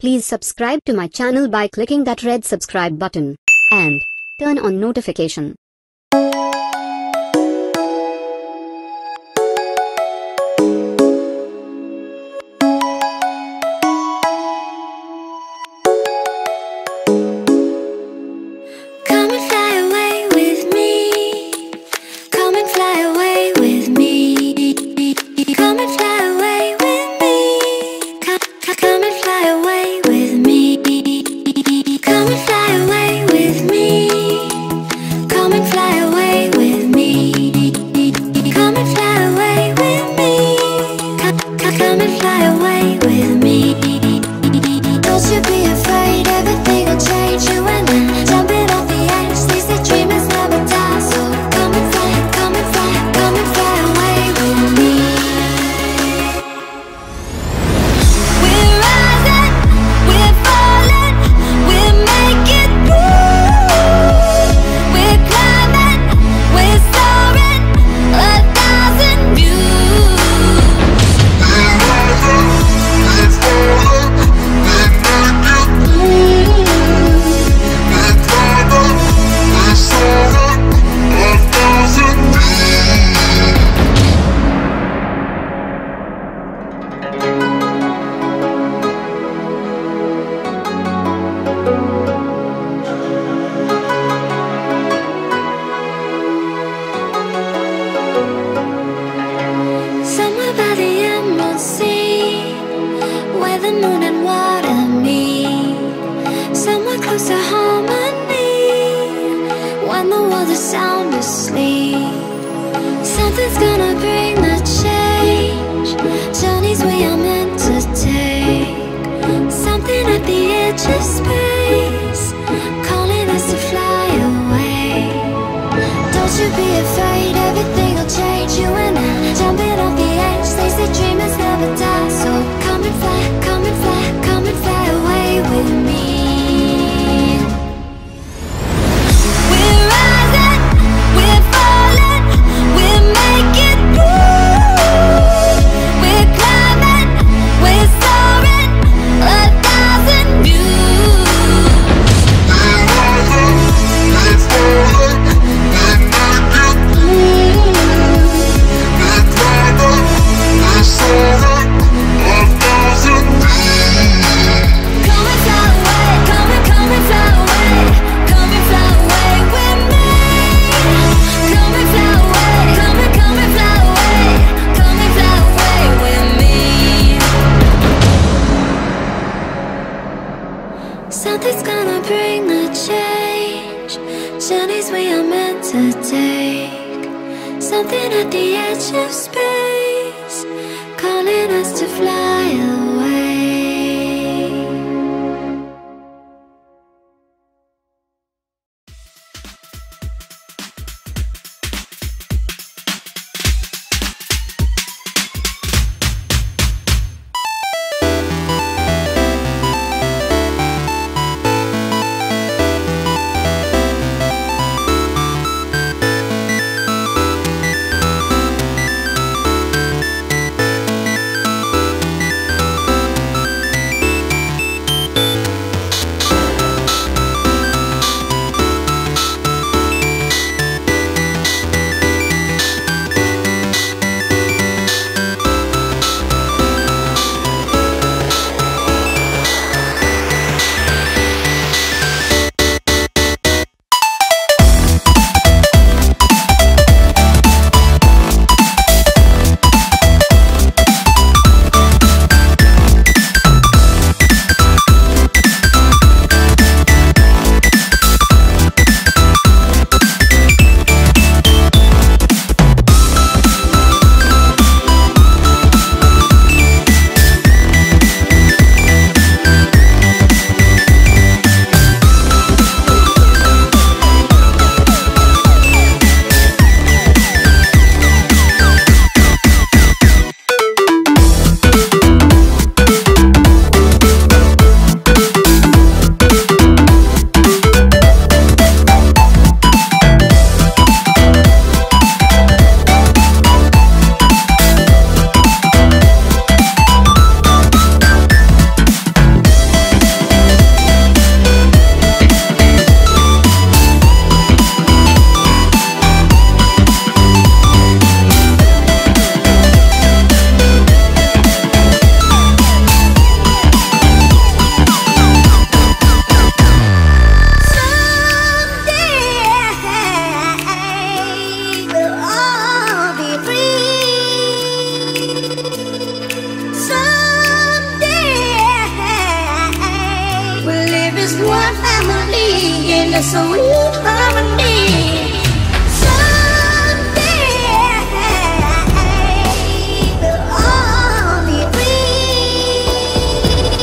Please subscribe to my channel by clicking that red subscribe button and turn on notification. Come and fly away with me. Come and fly away with me. Come and fly away with me. Come and fly away with me. Come and fly away with me. Come and fly away with me. Come and fly away with me. Come and fly away with me. Don't you be afraid, everything will change. You and I, jumping off the edge. They say dreamers never die, so come and fly, come and fly, come and fly away with me. We're rising, we're falling, we're making moves. We're climbing, we're soaring, 1,000 views. We're rising, we're falling, we're making moves. We're climbing, we're soaring, 1,000 views. Somewhere by the Emerald Sea, where the moon and water meet. Somewhere close to harmony, when the world is sound asleep. Something's gonna bring the change, journeys we are meant to take. Something at the edge of space, calling us to fly away. Don't you be afraid, everything will change. You and I, jumping off the edge. They say dreamers never die, so come and fly, come and fly, come and fly away with me. We're rising, we're falling, we're making moves. We're climbing, we're soaring, 1,000 views. We're rising, we're falling, we're making moves. We're climbing, we're soaring, 1,000 views. Come and fly away, come and fly away, come and fly away with me. Come and fly away, come and fly away, come and fly away with me. Something's gonna bring the change, journeys we are meant to take. Something at the edge of space, calling us to fly away. as one family in a sweet harmony. Someday we'll all be free.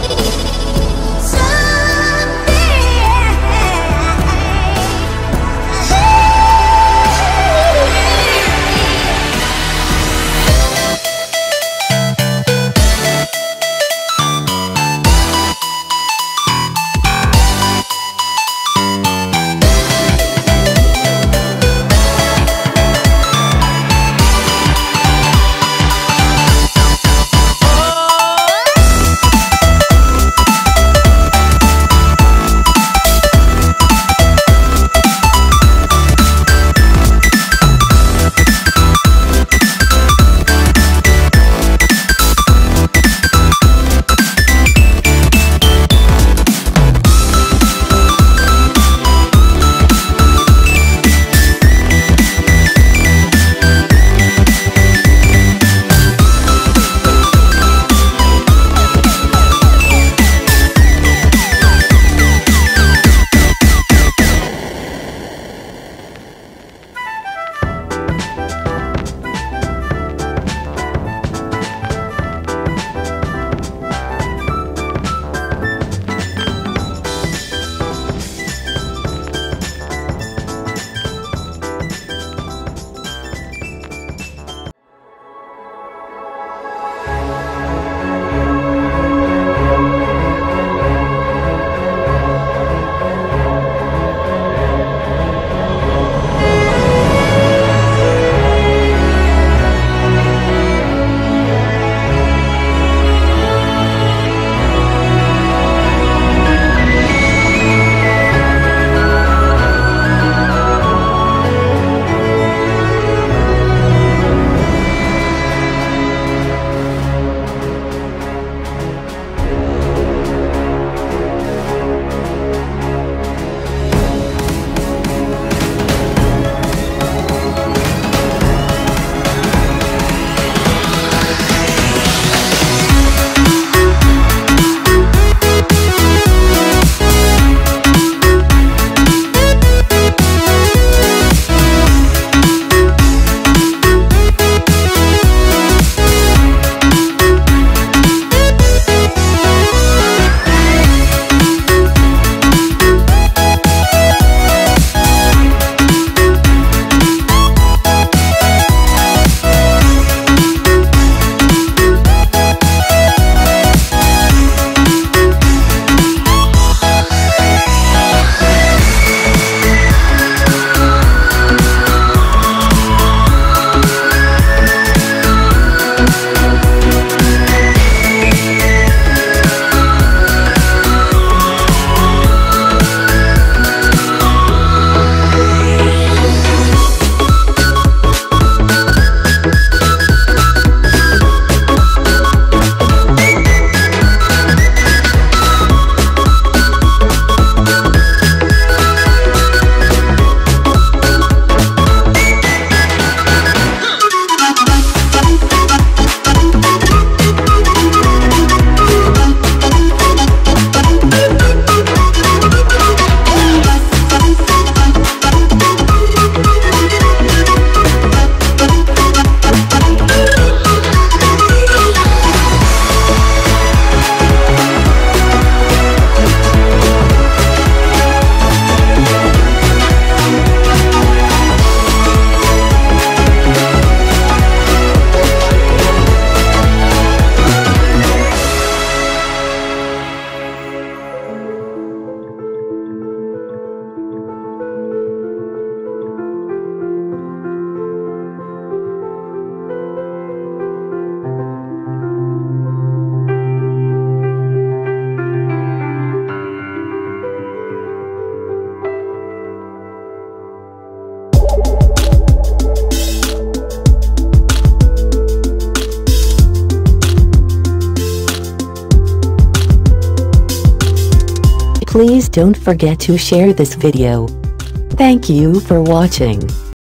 Please don't forget to share this video. Thank you for watching.